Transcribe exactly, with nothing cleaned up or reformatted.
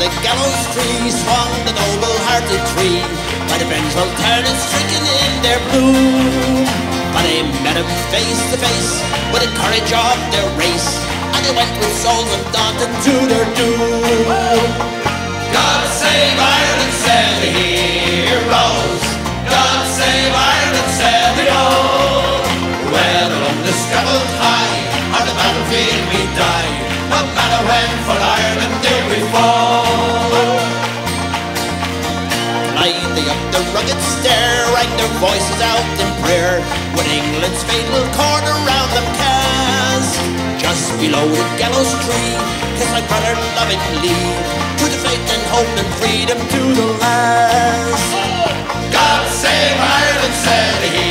the gallows tree swung the noble-hearted tree, by the vengeful tyrants stricken in their bloom. But they met him face to face with the courage of their race, and they went with souls undaunted to their doom. God save Ireland, said the heroes. God save Ireland, said the old. Whether on the scaffold high or the battlefield we die, no matter when for Ireland do we fall. Glide they up the rugged stair, rang their voices out in prayer, with England's fatal cord around them cast. Just below the gallows tree, kiss my brother lovingly, to the faith and hope and freedom to the last. God save Ireland, said he.